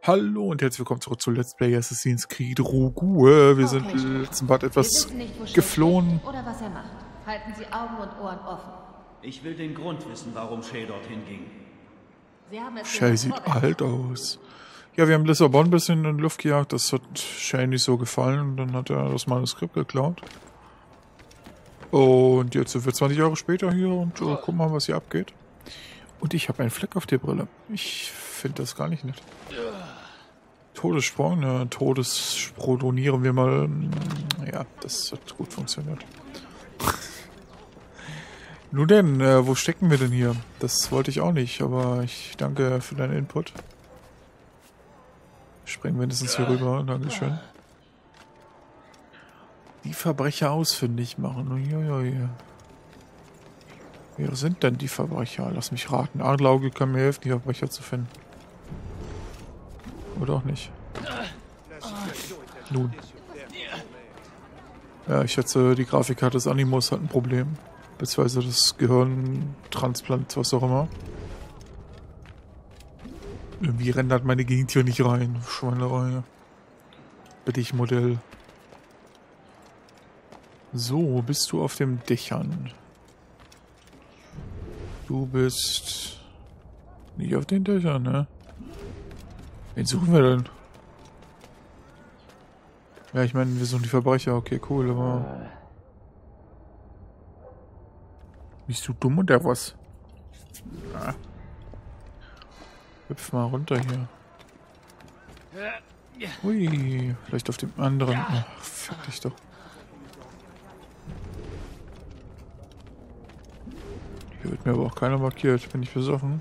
Hallo und herzlich willkommen zurück zu Let's Play Assassin's Creed Rogue. Wir sind im letzten Part etwas geflohen. Oder was er macht. Halten Sie Augen und Ohren offen. Ich will den Grund wissen, warum Shay dorthin ging. Sie haben es Shay sieht alt aus. Ja, wir haben Lissabon ein bisschen in die Luft gejagt. Das hat Shay nicht so gefallen. Und dann hat er das Manuskript geklaut. Und jetzt sind wir 20 Jahre später hier und gucken mal, was hier abgeht. Und ich habe einen Fleck auf der Brille. Ich finde das gar nicht nett. Todessprung, ne? Todessprung donieren wir mal. Ja, das hat gut funktioniert. Nun denn, wo stecken wir denn hier? Das wollte ich auch nicht, aber ich danke für deinen Input. Springen mindestens hier rüber, Dankeschön. Die Verbrecher ausfindig machen. Uiuiui. Wer sind denn die Verbrecher? Lass mich raten. Adlerauge kann mir helfen, die Verbrecher zu finden. Oder auch nicht. Nun. Ja, ich schätze, die Grafikkarte des Animus hat ein Problem. Beziehungsweise das Gehirntransplant, was auch immer. Irgendwie rendert meine Gegend hier nicht rein. Schweinerei. Billigmodell. So, bist du auf dem Dächern? Du bist nicht auf den Dächern, ne? Wen suchen wir denn? Ja, ich meine, wir suchen die Verbrecher. Okay, cool, aber... Bist du dumm oder was? Ah. Hüpf mal runter hier. Hui, vielleicht auf dem anderen. Ach, fick dich doch. Hier wird mir aber auch keiner markiert. Bin ich besoffen?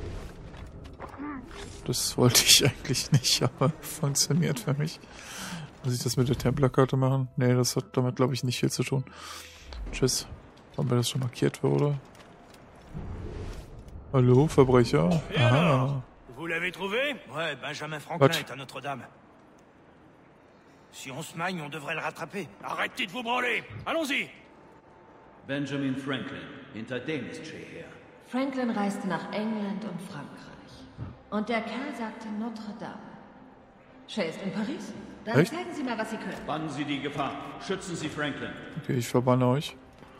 Das wollte ich eigentlich nicht, aber funktioniert für mich. Muss ich das mit der Templerkarte machen? Nee, das hat damit, glaube ich, nicht viel zu tun. Tschüss. Warum mir das schon markiert wurde? Hallo, Verbrecher? Aha. Vous l'avez trouvé? Ouais, Benjamin Franklin est à Notre-Dame. Si on se magne, on devrait le rattraper. Arrêtez de vous branler! Allons-y! Benjamin Franklin, hinter dem ist Shay her. Franklin reiste nach England und Frankreich. Und der Kerl sagte Notre-Dame. Shay ist in Paris? Dann Echt? zeigen Sie mal, was Sie können. Bannen Sie die Gefahr. Schützen Sie Franklin. Okay, ich verbanne euch.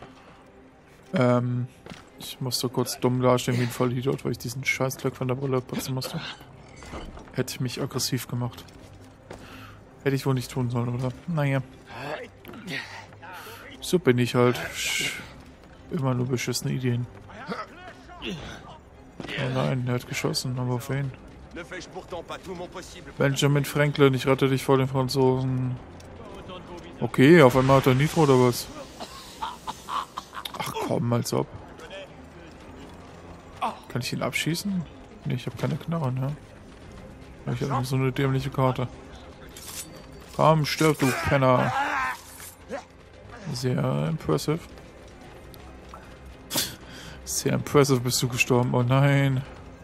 Ich musste kurz dumm dastehen wie ein Vollidiot, weil ich diesen Scheißdreck von der Brille putzen musste. Hätte ich mich aggressiv gemacht. Hätte ich wohl nicht tun sollen, oder? Naja. So bin ich halt. Immer nur beschissene Ideen. Oh nein, er hat geschossen, aber auf wen? Benjamin Franklin, ich rette dich vor den Franzosen. Okay, auf einmal hat er Nitro oder was? Ach komm, als ob. Kann ich ihn abschießen? Ne, ich habe keine Knarre, ne? Ich habe so eine dämliche Karte. Komm, stirb, du Penner. Sehr impressive. Sehr impressive bist du gestorben. Oh nein.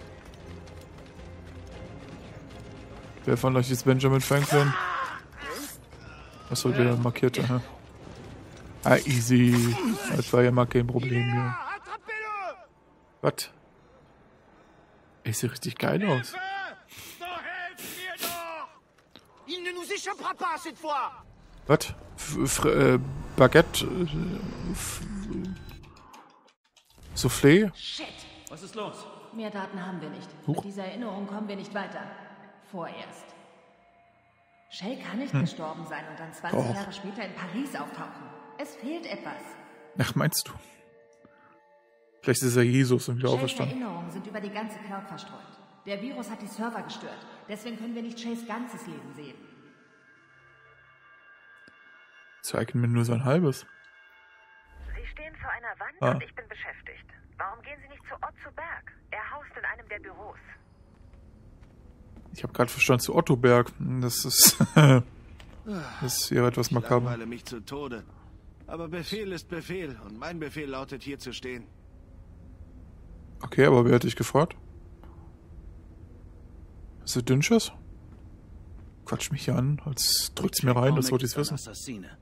Wer von euch ist Benjamin Franklin? Achso, der markierte. Hä? Ah, easy. Das war ja mal kein Problem hier. Was? Ich sehe richtig geil aus. Was? Baguette? Soufflé? Shit! Was ist los? Mehr Daten haben wir nicht. Huch. Mit dieser Erinnerung kommen wir nicht weiter. Vorerst. Shay kann nicht gestorben sein und dann 20 Jahre später in Paris auftauchen. Es fehlt etwas. Ach, meinst du? Vielleicht ist er Jesus und wieder Shays auferstanden. Erinnerungen sind über die ganze Cloud verstreut. Der Virus hat die Server gestört. Deswegen können wir nicht Shays ganzes Leben sehen. Zeigen mir nur sein halbes. Sie stehen vor einer Wand und ich bin beschäftigt. Warum gehen Sie nicht zu Otto Berg? Er haust in einem der Büros. Ich habe gerade verstanden zu Otto Berg. Das ist... das ist ja etwas makaber. Ich langweile mich zu Tode. Aber Befehl ist Befehl und mein Befehl lautet, hier zu stehen. Okay, aber wer hat dich gefragt? Ist das Dünnschiss? Quatsch mich hier an, als drückt's mir rein, das wollte ich wissen. Assassine.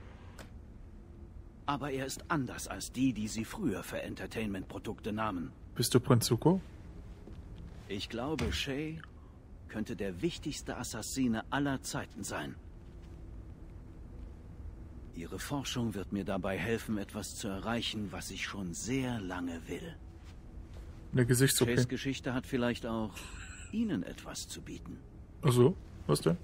Aber er ist anders als die sie früher für Entertainment-Produkte nahmen. Bist du Prinz Zuko? Ich glaube, Shay könnte der wichtigste Assassine aller Zeiten sein. Ihre Forschung wird mir dabei helfen, etwas zu erreichen, was ich schon sehr lange will. Eine Gesichtsopie. Shays Geschichte hat vielleicht auch Ihnen etwas zu bieten. Ach so, was denn?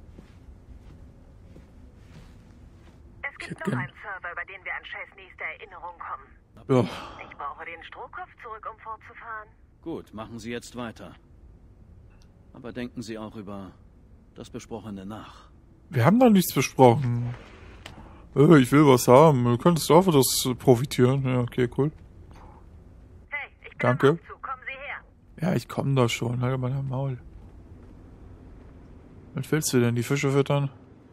Es gibt noch einen Server, über den wir an Shays nächste Erinnerung kommen. Ja. Ich brauche den Strohkopf zurück, um fortzufahren. Gut, machen Sie jetzt weiter. Aber denken Sie auch über das Besprochene nach. Wir haben doch nichts besprochen. Ich will was haben. Du könntest auch für das profitieren. Ja, okay, cool. Hey, ich bin Danke. am Aufzug. Kommen Sie her. Ja, ich komme da schon. Halt mal dein Maul. Was willst du denn? Die Fische füttern?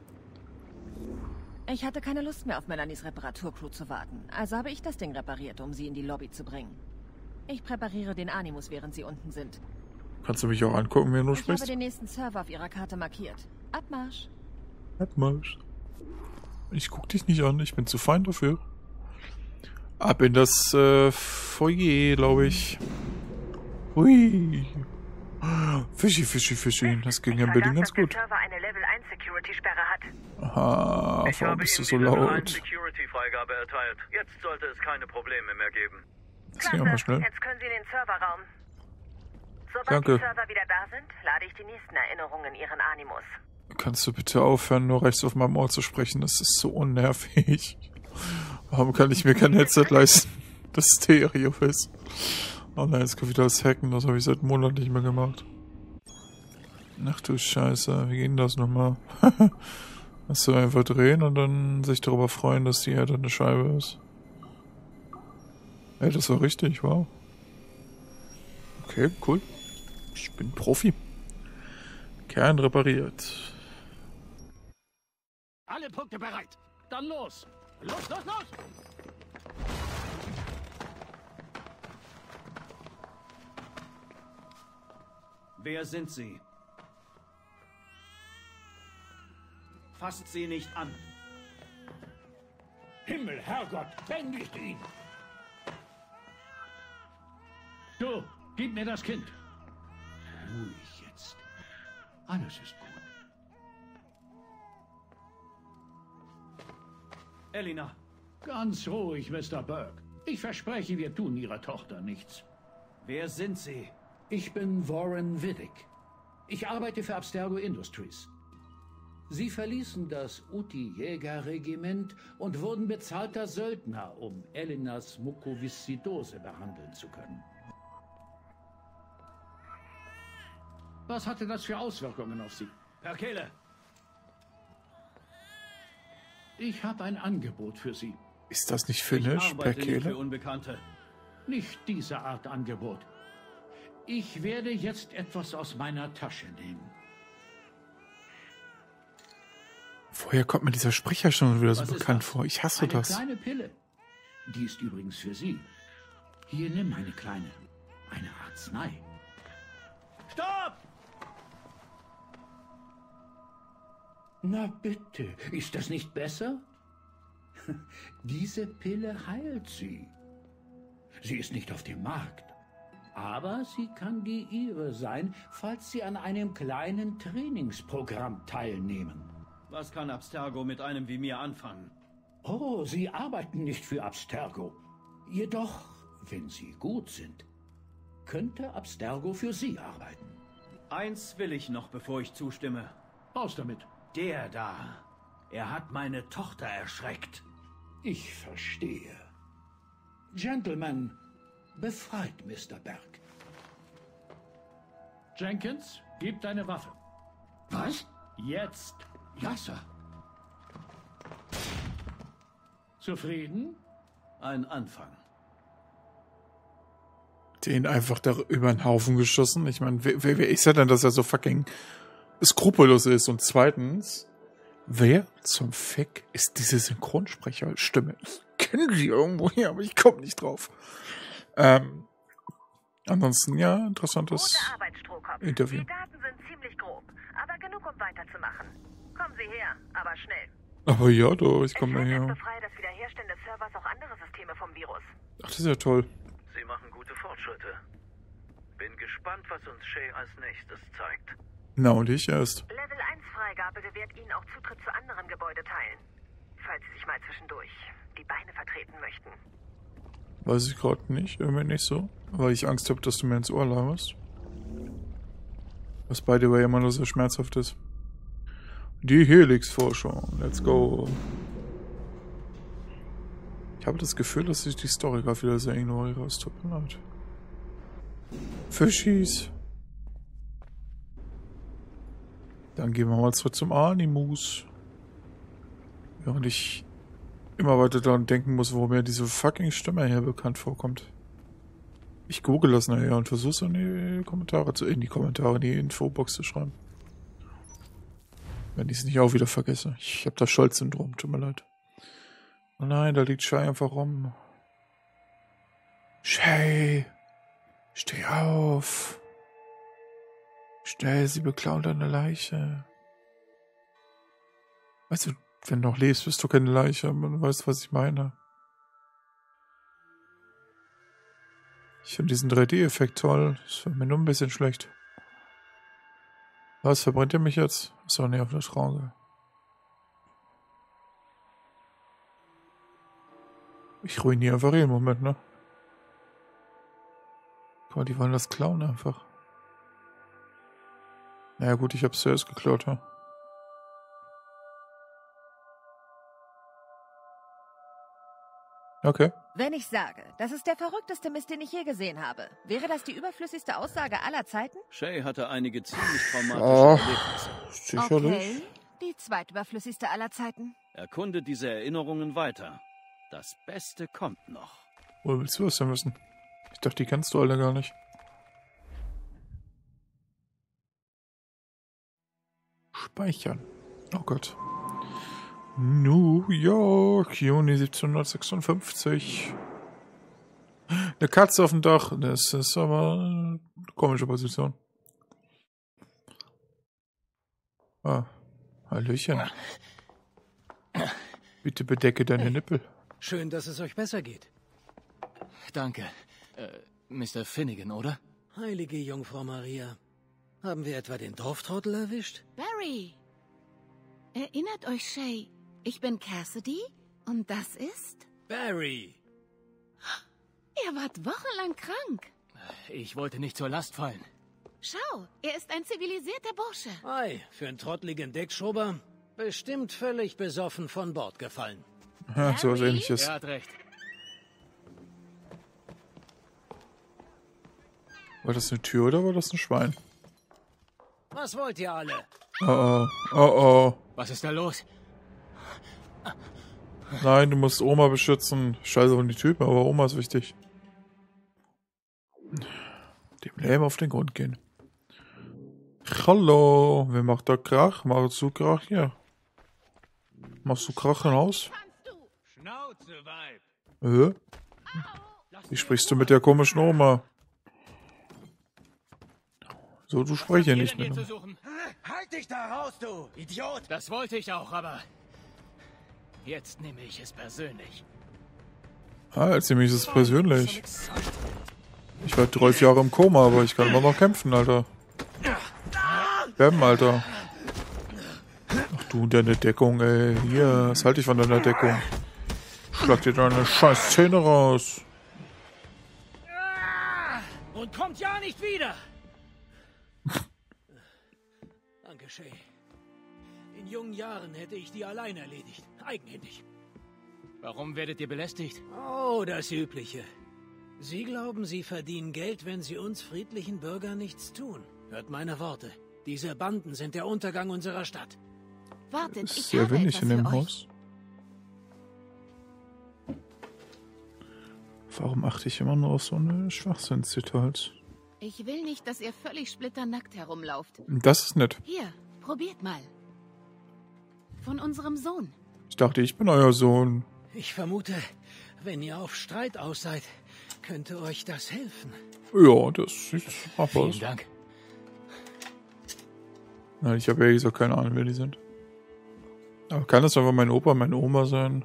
Ich hatte keine Lust mehr auf Melanies Reparaturcrew zu warten, also habe ich das Ding repariert, um sie in die Lobby zu bringen. Ich präpariere den Animus, während sie unten sind. Kannst du mich auch angucken, wenn du Ich habe sprichst? den nächsten Server auf ihrer Karte markiert. Abmarsch. Abmarsch. Ich guck dich nicht an, ich bin zu fein dafür. Ab in das Foyer, glaube ich. Hui. Fischi, Fischi, Fischi. Das ging ja in Berlin ganz gut. Der Server eine Level 1 Security-Sperre hat. Aha, warum bist du so laut? Security-Freigabe erteilt. Jetzt sollte es keine Probleme mehr geben. Das ging aber schnell. Jetzt können Sie in den Serverraum. Sobald Danke. die Server wieder da sind, lade ich die nächsten Erinnerungen in Ihren Animus. Kannst du bitte aufhören, nur rechts auf meinem Ohr zu sprechen? Das ist so unnervig. Warum kann ich mir kein Headset leisten, das Stereo ist? Oh nein, jetzt kann ich wieder das Hacken. Das habe ich seit Monaten nicht mehr gemacht. Ach du Scheiße, wie ging das nochmal? Hast du einfach drehen und dann sich darüber freuen, dass die Erde eine Scheibe ist. Ey, das war richtig, wow. Okay, cool. Ich bin Profi. Kern repariert. Alle Punkte bereit. Dann los. Los, los, los! Wer sind Sie? Fasst sie nicht an. Himmel, Herrgott, bändigt ihn! Du, gib mir das Kind. Ruhig jetzt. Alles ist gut. Elena. Ganz ruhig, Mr. Burke. Ich verspreche, wir tun Ihrer Tochter nichts. Wer sind Sie? Ich bin Warren Vidic. Ich arbeite für Abstergo Industries. Sie verließen das Uti-Jäger-Regiment und wurden bezahlter Söldner, um Elenas Mukoviszidose behandeln zu können. Was hatte das für Auswirkungen auf Sie? Perkele. Ich habe ein Angebot für Sie. Ist das nicht Ich Finnisch, arbeite nicht für Perkele? Unbekannte. Nicht diese Art Angebot. Ich werde jetzt etwas aus meiner Tasche nehmen. Woher kommt mir dieser Sprecher schon wieder so Was ist bekannt das? vor? Ich hasse Eine das. kleine Pille. Die ist übrigens für Sie. Hier, nimm eine kleine. Eine Arznei. Stopp! Na bitte, ist das nicht besser? Diese Pille heilt Sie. Sie ist nicht auf dem Markt. Aber sie kann die Ihre sein, falls Sie an einem kleinen Trainingsprogramm teilnehmen. Was kann Abstergo mit einem wie mir anfangen? Oh, Sie arbeiten nicht für Abstergo. Jedoch, wenn Sie gut sind, könnte Abstergo für Sie arbeiten. Eins will ich noch, bevor ich zustimme. Raus damit. Der da. Er hat meine Tochter erschreckt. Ich verstehe. Gentlemen, befreit Mr. Berg. Jenkins, gib deine Waffe. Was? Jetzt. Ja, Sir. Zufrieden? Ein Anfang. Den einfach da über den Haufen geschossen. Ich meine, wer ist er denn, dass er so fucking skrupellos ist? Und zweitens, wer zum Fick ist diese Synchronsprecherstimme? Ich kenne sie irgendwoher, aber ich komme nicht drauf. Ansonsten, ja, interessantes Gute Arbeit, Strohkopf. Interview. Die Daten sind ziemlich grob, aber genug, um weiterzumachen. Kommen Sie her, aber schnell. Aber ja, doch, ich komme Es her. befreie das Wiederherstellen des Servers auch andere Systeme vom Virus. Ach, das ist ja toll. Sie machen gute Fortschritte. Bin gespannt, was uns Shay als nächstes zeigt. Na, und ich erst. Level 1 Freigabe gewährt Ihnen auch Zutritt zu anderen Gebäudeteilen. Falls Sie sich mal zwischendurch die Beine vertreten möchten. Weiß ich gerade nicht, irgendwie nicht so. Weil ich Angst habe, dass du mir ins Ohr laberst. Was by the way immer nur so schmerzhaft ist. Die Helix-Forschung. Let's go. Ich habe das Gefühl, dass ich die Story gerade wieder sehr ignoriere. Es tut mir leid. Fischis. Dann gehen wir mal zurück zum Animus. Während ich immer weiter daran denken muss, wo mir diese fucking Stimme hier bekannt vorkommt. Ich google das nachher und versuche es in die Kommentare in die Infobox zu schreiben. Wenn ich es nicht auch wieder vergesse. Ich habe das Scholz-Syndrom, tut mir leid. Oh nein, da liegt Shay einfach rum. Shay! Steh auf! Schnell, sie beklauen deine Leiche. Weißt du, wenn du noch lebst, bist du keine Leiche. Man weiß, was ich meine. Ich finde diesen 3D-Effekt toll. Das war mir nur ein bisschen schlecht. Was, verbrennt ihr mich jetzt? Achso, nee, auf der Frage. Ich ruiniere einfach jeden Moment, ne? Boah, die wollen das klauen einfach. Naja gut, ich hab's zuerst geklaut, ja. Okay. Wenn ich sage, das ist der verrückteste Mist, den ich je gesehen habe, wäre das die überflüssigste Aussage aller Zeiten? Shay hatte einige ziemlich traumatische Erlebnisse. Sicherlich. Okay, die zweitüberflüssigste aller Zeiten. Erkunde diese Erinnerungen weiter. Das Beste kommt noch. Wo willst du das denn wissen? Ich dachte, die kennst du alle gar nicht. Speichern. Oh Gott. New York, Juni 1756. Eine Katze auf dem Dach. Das ist aber eine komische Position. Ah, Hallöchen. Bitte bedecke deine Nippel. Schön, dass es euch besser geht. Danke. Mr. Finnegan, oder? Heilige Jungfrau Maria. Haben wir etwa den Dorftrottel erwischt? Barry! Erinnert euch, Shay, ich bin Cassidy und das ist... Barry! Ihr wart wochenlang krank. Ich wollte nicht zur Last fallen. Schau, er ist ein zivilisierter Bursche. Ei, für einen trottligen Deckschober. Bestimmt völlig besoffen von Bord gefallen. Ja, so was Ähnliches. Er hat recht. War das eine Tür oder war das ein Schwein? Was wollt ihr alle? Oh oh, oh oh. Was ist da los? Nein, du musst Oma beschützen. Scheiße von die Typen, aber Oma ist wichtig. Dem Leben auf den Grund gehen. Hallo, wer macht da Krach? Machst du Krach hier? Machst du Krach im Haus? Schnauze, Weib! Wie sprichst du mit der komischen Oma? So, du sprichst ja nicht mit. Halt dich da raus, du Idiot! Das wollte ich auch, aber jetzt nehme ich es persönlich. Ah, jetzt nehme ich es persönlich. Ich war 12 Jahre im Koma, aber ich kann immer noch kämpfen, Alter. Bäm, Alter. Ach du, deine Deckung, ey. Hier, was halte ich von deiner Deckung? Schlag dir deine scheiß Zähne raus. Und kommt ja nicht wieder! Danke, Shay. In jungen Jahren hätte ich die allein erledigt. Eigenhändig. Warum werdet ihr belästigt? Oh, das Übliche. Sie glauben, Sie verdienen Geld, wenn Sie uns friedlichen Bürgern nichts tun. Hört meine Worte. Diese Banden sind der Untergang unserer Stadt. Wartet, Ist ich sehr habe wenig etwas in dem für euch. Haus. Warum achte ich immer nur auf so eine Schwachsinnsdetails? Ich will nicht, dass ihr völlig splitternackt herumlauft. Das ist nett. Hier, probiert mal. Von unserem Sohn. Ich dachte, ich bin euer Sohn. Ich vermute, wenn ihr auf Streit aus seid, könnte euch das helfen. Ja, das sieht machbar aus. Vielen Dank. Nein, ich habe ja gesagt keine Ahnung, wer die sind. Aber kann das einfach mein Opa, meine Oma sein?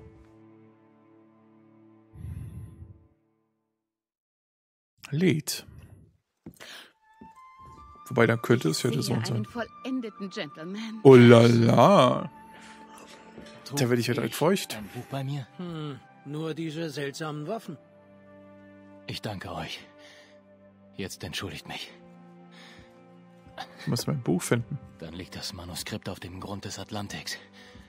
Lied. Wobei, dann könnte es ja der Sohn sein. Einen vollendeten Gentleman. Oh la la. Da werde ich ja direkt feucht. Ein Buch bei mir? Nur diese seltsamen Waffen. Ich danke euch. Jetzt entschuldigt mich. Ich muss mein Buch finden. Dann liegt das Manuskript auf dem Grund des Atlantiks.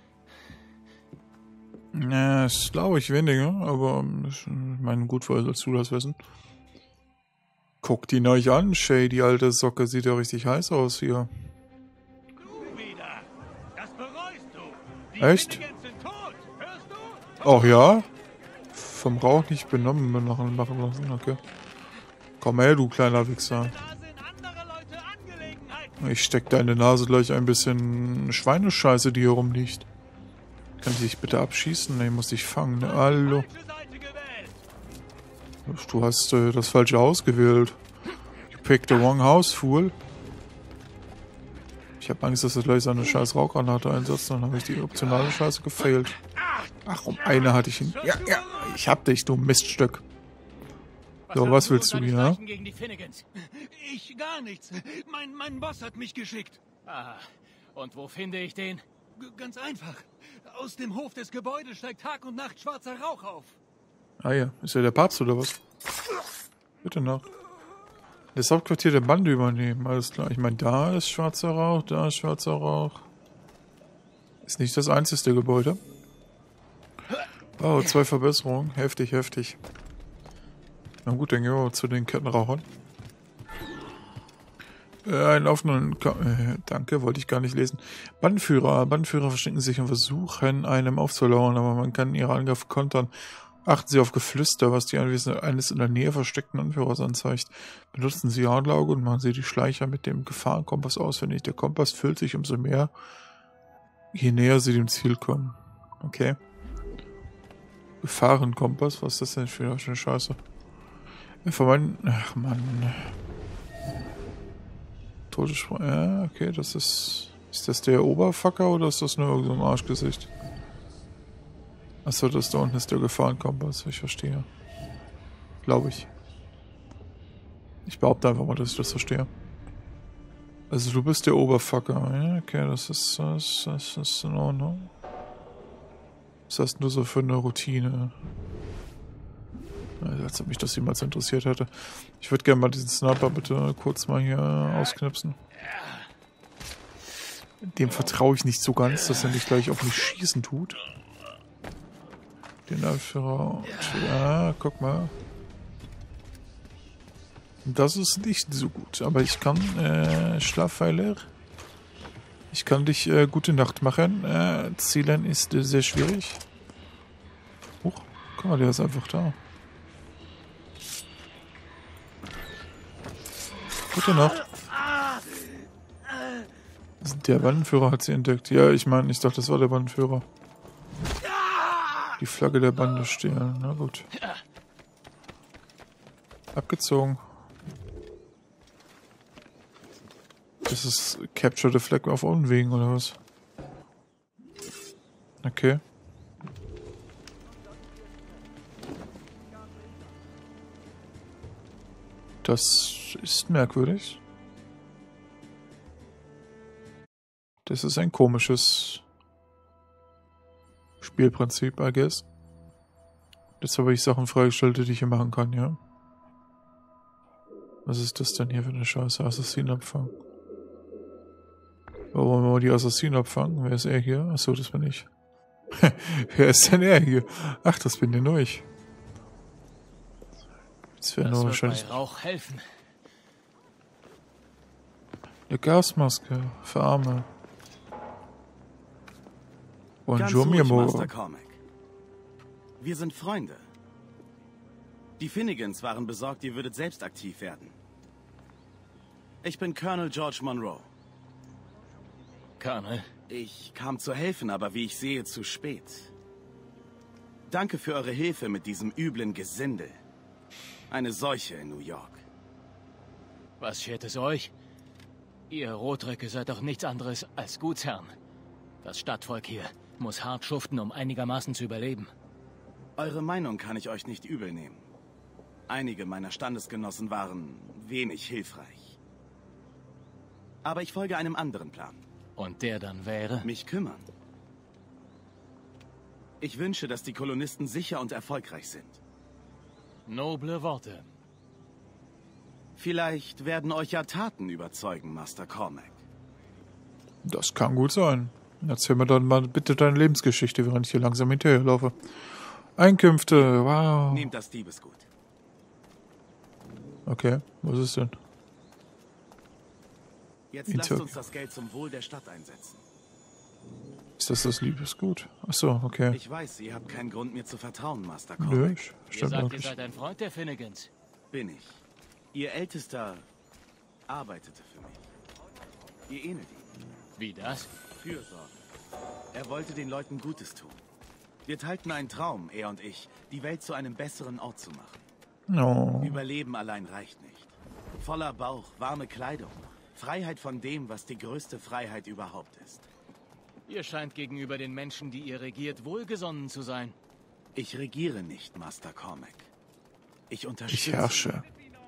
Das glaube ich weniger, aber ich meine, gut, woher sollst du das wissen? Guckt ihn euch an, Shay, die alte Socke sieht ja richtig heiß aus hier. Du wieder. Das bereust du. Die Echt? Finnegan's sind tot. Hörst du? Ach ja? Vom Rauch nicht benommen machen lassen, okay. Komm her, du kleiner Wichser. Ich steck deine Nase gleich ein bisschen Schweinescheiße, die hier rumliegt. Kann ich dich bitte abschießen? Nee, muss dich fangen. Ne? Hallo. Du hast das falsche Haus gewählt. You picked the wrong house, fool. Ich habe Angst, dass er gleich seine scheiß Rauchgranate einsetzt. Dann habe ich die optionale Scheiße gefailt. Ach, um eine hatte ich ihn. Ja, ich hab dich, du Miststück. So, was willst du hier? Ich gar nichts. Mein Boss hat mich geschickt. Ah, und wo finde ich den? Ganz einfach. Aus dem Hof des Gebäudes steigt Tag und Nacht schwarzer Rauch auf. Ah ja, ist er der Papst oder was? Bitte noch. Das Hauptquartier der Bande übernehmen, alles klar. Ich meine, da ist schwarzer Rauch, da ist schwarzer Rauch. Ist nicht das einzige Gebäude. Oh, 2 Verbesserungen. Heftig, heftig. Na gut, dann gehen wir zu den Kettenrauchern. Einen offenen... danke, wollte ich gar nicht lesen. Bandführer verstecken sich und versuchen, einem aufzulauern, aber man kann ihre Angriffe kontern. Achten Sie auf Geflüster, was die Anwesenheit eines in der Nähe versteckten Anführers anzeigt. Benutzen Sie Adlerauge und machen Sie die Schleicher mit dem Gefahrenkompass ausfindig. Der Kompass füllt sich umso mehr, je näher Sie dem Ziel kommen. Okay. Gefahrenkompass, was ist das denn für eine Scheiße? Ach Mann. Todesspruch. Ja, okay, das ist... Ist das der Oberfucker oder ist das nur irgend so ein Arschgesicht? Achso, das da unten ist der Gefahrenkompass, ich verstehe. Glaube ich. Ich behaupte einfach mal, dass ich das verstehe. Also du bist der Oberfucker. Ja, okay, das ist in Ordnung. Was hast du so für eine Routine? Als ob mich das jemals interessiert hätte. Ich würde gerne mal diesen Sniper bitte kurz mal hier ausknipsen. Dem vertraue ich nicht so ganz, dass er nicht gleich auf mich schießen tut. Den Anführer. Ja, guck mal. Das ist nicht so gut, aber ich kann Schlafpfeiler. Ich kann dich gute Nacht machen. Zielen ist sehr schwierig. Huch, guck mal, der ist einfach da. Gute Nacht. Der Bandenführer hat sie entdeckt. Ja, ich meine, ich dachte, das war der Bandenführer. Die Flagge der Bande stehlen. Na gut. Abgezogen. Das ist Capture the Flag auf Unwegen, oder was? Okay. Das ist merkwürdig. Das ist ein komisches Spielprinzip, I guess. Jetzt habe ich Sachen freigestellt, die ich hier machen kann, ja? Was ist das denn hier für eine Scheiße? Assassinenabfang. Wo wollen wir mal die Assassinen abfangen? Wer ist er hier? Achso, das bin ich. Wer ist denn er hier? Ach, das bin ja nur ich. Das wäre nur wahrscheinlich... bei Rauch helfen. Eine Gasmaske für Arme. Bonjour, Master Cormac. Wir sind Freunde. Die Finnegans waren besorgt, ihr würdet selbst aktiv werden. Ich bin Colonel George Monroe. Colonel? Ich kam zu helfen, aber wie ich sehe, zu spät. Danke für eure Hilfe mit diesem üblen Gesindel. Eine Seuche in New York. Was schert es euch? Ihr Rotröcke seid doch nichts anderes als Gutsherren. Das Stadtvolk hier muss hart schuften, um einigermaßen zu überleben. Eure Meinung kann ich euch nicht übel nehmen. Einige meiner Standesgenossen waren wenig hilfreich. Aber ich folge einem anderen Plan. Und der dann wäre? Mich kümmern. Ich wünsche, dass die Kolonisten sicher und erfolgreich sind. Noble Worte. Vielleicht werden euch ja Taten überzeugen, Master Cormac. Das kann gut sein. Erzähl mir dann mal bitte deine Lebensgeschichte, während ich hier langsam hinterherlaufe. Einkünfte, wow. Nehmt das Diebesgut. Okay, was ist denn? Jetzt lasst uns das Geld zum Wohl der Stadt einsetzen. Ist das Liebesgut? Achso, okay. Ich weiß, ihr habt keinen Grund, mir zu vertrauen, Master Cormac. Nö, Ihr stimmt sagt, auch ihr nicht. seid ein Freund der Finnegans. Bin ich. Ihr Ältester arbeitete für mich. Ihr ähnelt ihm. Wie das? Fürsorge. Er wollte den Leuten Gutes tun. Wir teilten einen Traum, er und ich, die Welt zu einem besseren Ort zu machen. No. Überleben allein reicht nicht. Voller Bauch, warme Kleidung. Freiheit von dem, was die größte Freiheit überhaupt ist. Ihr scheint gegenüber den Menschen, die ihr regiert, wohlgesonnen zu sein. Ich regiere nicht, Master Cormac. Ich unterstütze. Ich herrsche.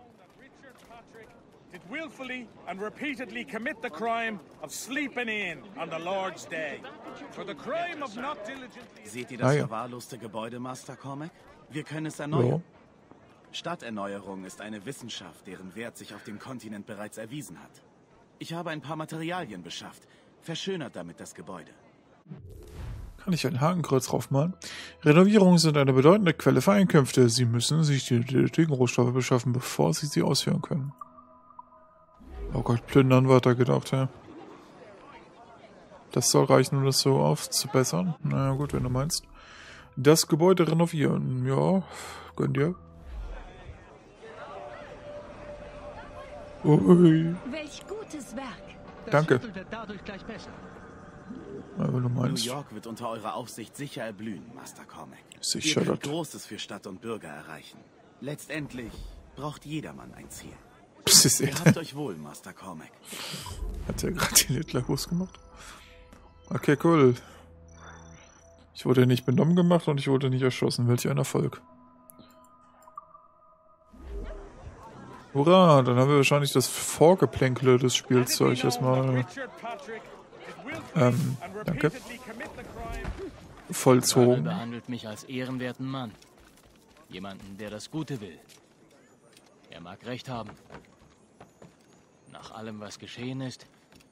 Did willfully and repeatedly commit the crime of sleeping in on the Lord's Day. For the crime of not diligently... Seht ihr das verwahrloste Gebäude, Master Cormac? Wir können es erneuern. Stadterneuerung ist eine Wissenschaft, deren Wert sich auf dem Kontinent bereits erwiesen hat. Ich habe ein paar Materialien beschafft, verschönert damit das Gebäude. Kann ich ein Hakenkreuz draufmalen? Renovierungen sind eine bedeutende Quelle für Einkünfte. Sie müssen sich die nötigen Rohstoffe beschaffen, bevor sie sie ausführen können. Oh Gott, plündern weitergedacht, ja. Das soll reichen, um das so aufzubessern. Naja, gut, wenn du meinst. Das Gebäude renovieren. Ja, gönn dir. Ui. Welch gutes Werk. Danke. Wird dadurch gleich besser. Ja, wenn du meinst. New York wird unter eurer Aufsicht sicher erblühen, Master Cormac. Sicher, Ihr könnt das. Großes für Stadt und Bürger erreichen. Letztendlich braucht jedermann ein Ziel. Ihr habt euch wohl, Master Cormac. Hat er gerade den Hitlergruß gemacht? Okay, cool. Ich wurde nicht benommen gemacht und ich wurde nicht erschossen. Welch ein Erfolg. Hurra, dann haben wir wahrscheinlich das Vorgeplänkle des Spiels euch erstmal danke. Vollzogen. Behandelt mich als ehrenwerten Mann. Jemanden, der das Gute will. Er mag recht haben. Nach allem, was geschehen ist,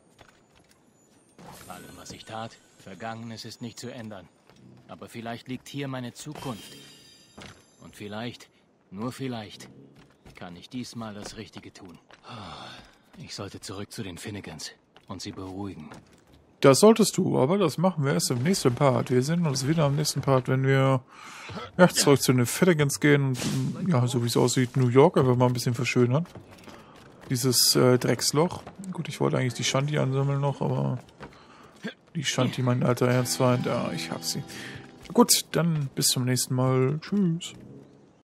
allem, was ich tat, Vergangenes ist nicht zu ändern. Aber vielleicht liegt hier meine Zukunft. Und vielleicht, nur vielleicht, kann ich diesmal das Richtige tun. Ich sollte zurück zu den Finnegans und sie beruhigen. Das solltest du, aber das machen wir erst im nächsten Part. Wir sehen uns wieder im nächsten Part, wenn wir zurück zu den Finnegans gehen und ja, so wie es aussieht, New York einfach mal ein bisschen verschönern. Dieses Drecksloch. Gut, ich wollte eigentlich die Shanti ansammeln noch, aber die Shanti, mein alter Erzfeind, ja, ich hab sie. Gut, dann bis zum nächsten Mal. Tschüss.